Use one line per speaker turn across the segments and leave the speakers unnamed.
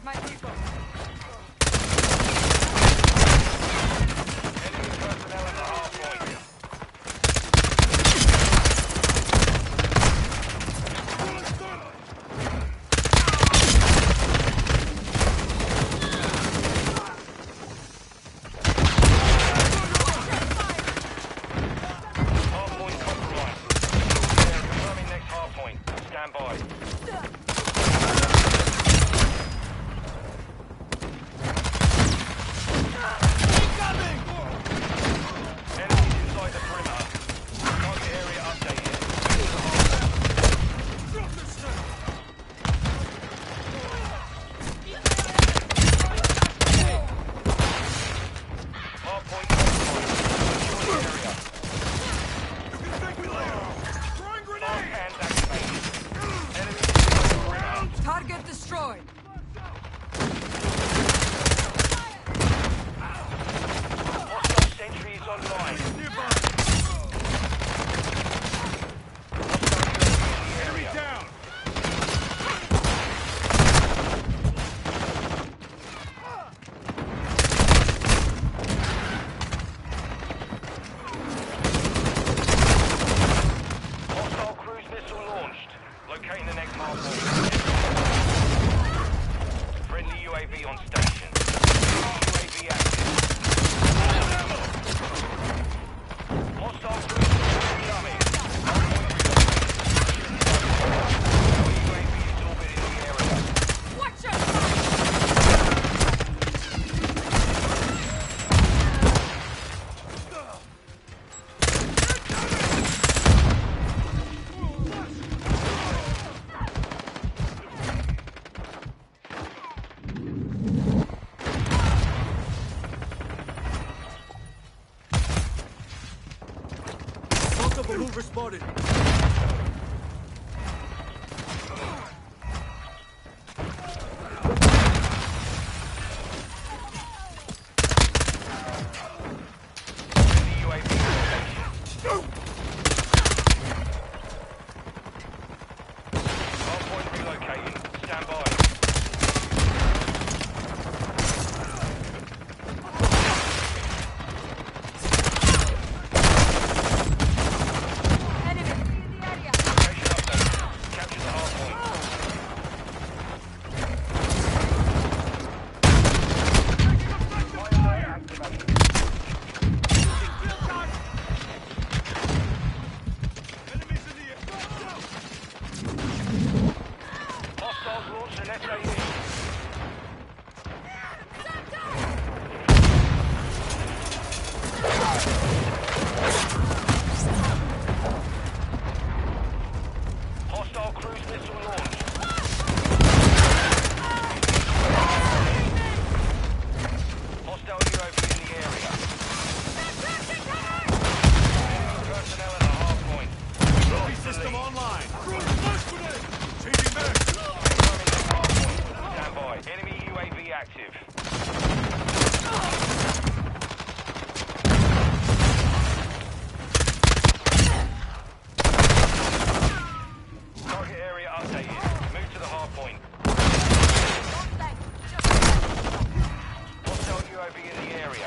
my people.
Enemy personnel at the hard point. Hardpoint compromised. They are confirming next hardpoint. Stand by. Enemies inside the perimeter. Target area updated. Hardpoint compromised. Secure the area. Fast hands activated. Enemies inside the perimeter.
Target destroyed.
Hostile sentry is online. Hostile UAV in the area.
Down!
Hostile cruise missile launched. Locating the next hardpoint. Friendly UAV on station. UAV active. Hostile cruise missile incoming. Hardpoint relocated. UAV is orbiting the area.
Watch your fire!
Multiple mover spotted.
Friendly UAV on station. Hardpoint relocating. Stand by.
Enemy in the area.
Location updated. Capture the hardpoint. Fire layer activated.
Enemies in the air.
Hostiles launched an SAE. Hostile cruise missile launched. Hostile UAV in the area. Enemy personnel at the hard point.
Trophy system online. Changing back.
Confirming the hard point. Stand by. Enemy UAV active. Target area updated. Move to the hard point. Hostile UAV in the area.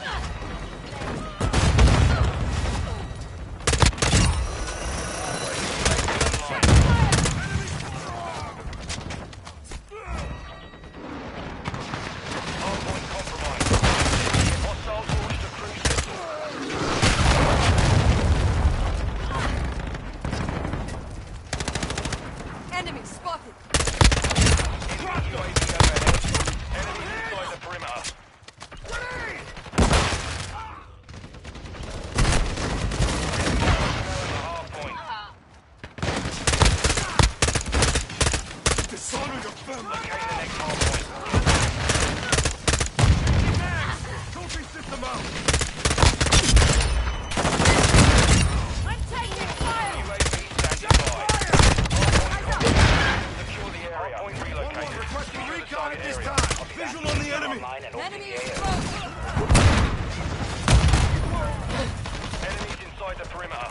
Hardpoint compromised. Hostiles launched a cruise missile.
Enemy spotted.
Enemy UAV overhead. Enemies inside the perimeter. Personnel at the hard point.
Disarming a family.
Locate the next hard point.
Trophy system out.
I'm taking fire!
UAV standing by. Hardpoint compromised. Secure the area. Hardpoint relocated.
Requesting
Secure the
recon
target
at this
area.
time. Visual on the enemy.
Enemy is close!
Enemies inside the perimeter.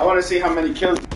want to see how many kills.